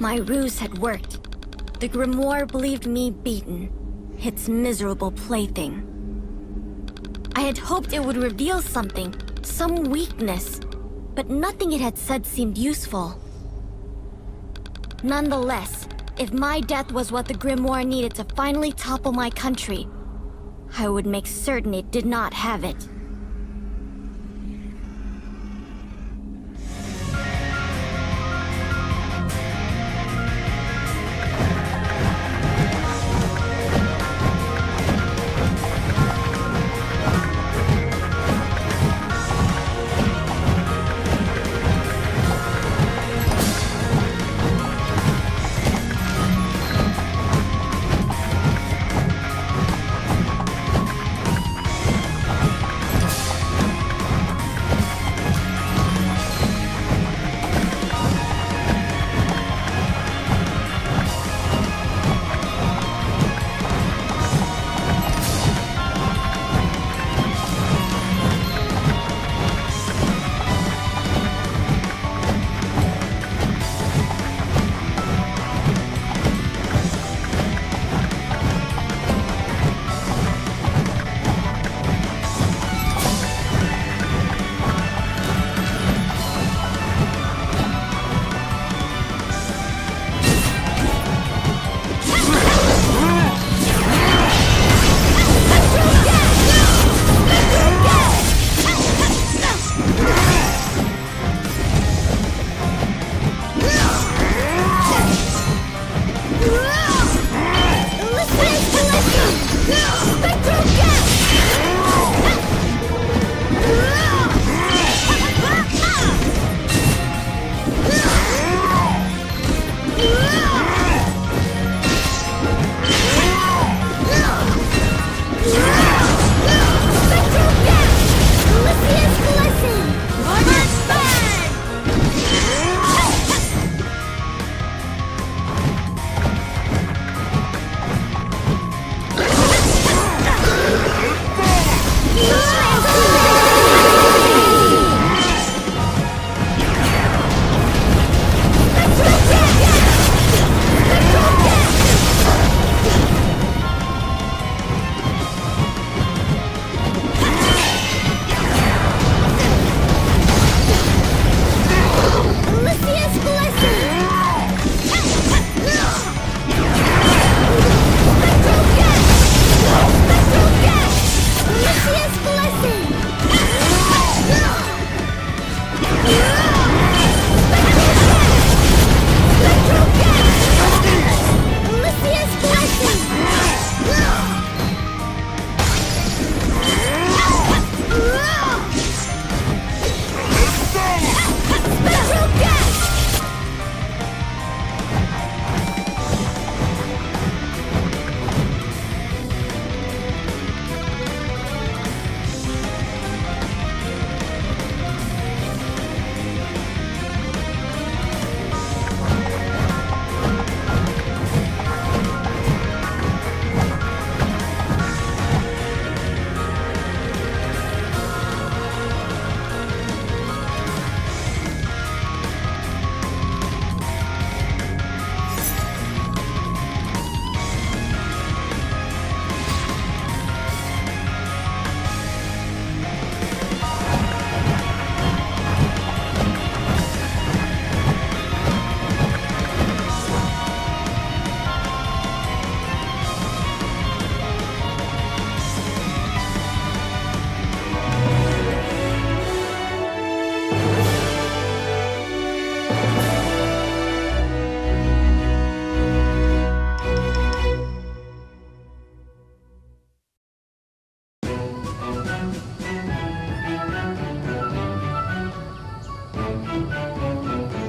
My ruse had worked. The grimoire believed me beaten, its miserable plaything. I had hoped it would reveal something, some weakness, but nothing it had said seemed useful. Nonetheless, if my death was what the grimoire needed to finally topple my country, I would make certain it did not have it.